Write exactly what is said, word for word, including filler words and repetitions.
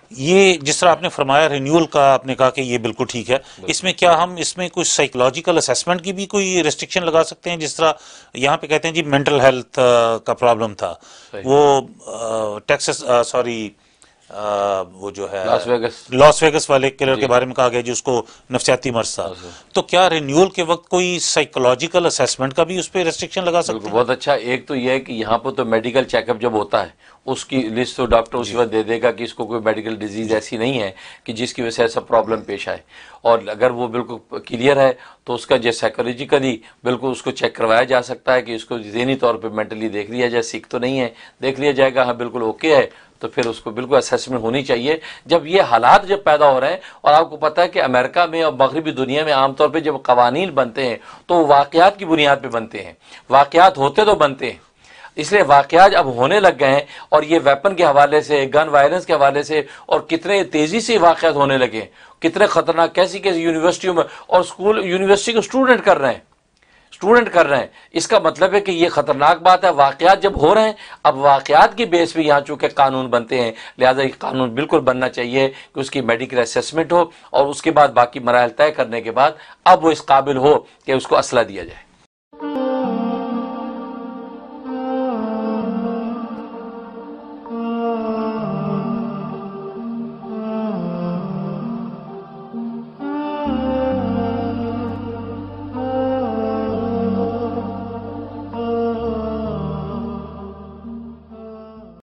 یہ جس طرح آپ نے فرمایا رینیول کا، آپ نے کہا کہ یہ بالکل ٹھیک ہے، اس میں کیا ہم اس میں کچھ سائیکولوجیکل اسیسمنٹ کی بھی کوئی ریسٹرکشن لگا سکتے ہیں؟ جس طرح یہاں پہ کہتے ہیں جی مینٹل ہیلتھ کا پرابلم تھا، وہ ٹیکسس سوری وہ جو ہے لاس ویگس لاس ویگس والے کلر کے بارے میں کہا گیا جس کو نفسیاتی مرض تھا، تو کیا رینیول کے وقت کوئی سائیکولوجیکل اسیسمنٹ کا بھی اس پہ ریسٹرکشن لگا سکتے ہیں؟ بہت اچھا. ایک تو یہ ہے کہ یہاں پہ تو میڈیکل چیک اپ جب ہوتا ہے اس کی لسٹ تو ڈاکٹر اسی وقت دے دے گا کہ اس کو کوئی میڈیکل ڈیزیز ایسی نہیں ہے کہ جس کی وجہ سے ایسا پرابلم پیش آئے، اور اگر وہ بالکل کلیئر ہے تو اس کا جو سائیکولوجیکلی بالکل اس کو چیک کروایا جا سکتا ہے کہ اس کو ذہنی طور پہ مینٹلی دیکھ لیا جائے، سیکھ تو نہیں ہے، دیکھ لیا جائے گا ہاں بالکل اوکے ہے، تو پھر اس کو بالکل اسیسمنٹ ہونی چاہیے. جب یہ حالات جب پیدا ہو رہے ہیں، اور آپ کو پتہ ہے کہ امریکہ میں اور مغربی دنیا میں عام طور پہ جب قوانین بنتے ہیں تو وہ واقعات کی بنیاد پہ بنتے ہیں، واقعات ہوتے تو بنتے ہیں، اس لیے واقعات اب ہونے لگ گئے ہیں. اور یہ ویپن کے حوالے سے، گن وائلنس کے حوالے سے، اور کتنے تیزی سے واقعات ہونے لگے ہیں، کتنے خطرناک، کیسی کیسی یونیورسٹیوں میں، اور اسکول یونیورسٹی کے اسٹوڈنٹ کر رہے ہیں اسٹوڈنٹ کر رہے ہیں اس کا مطلب ہے کہ یہ خطرناک بات ہے. واقعات جب ہو رہے ہیں، اب واقعات کی بیس پہ یہاں چونکہ قانون بنتے ہیں، لہٰذا یہ قانون بالکل بننا چاہیے کہ اس کی میڈیکل اسیسمنٹ ہو، اور اس کے بعد باقی مراحل طے کرنے کے بعد اب وہ اس قابل ہو کہ اس کو اسلحہ دیا جائے.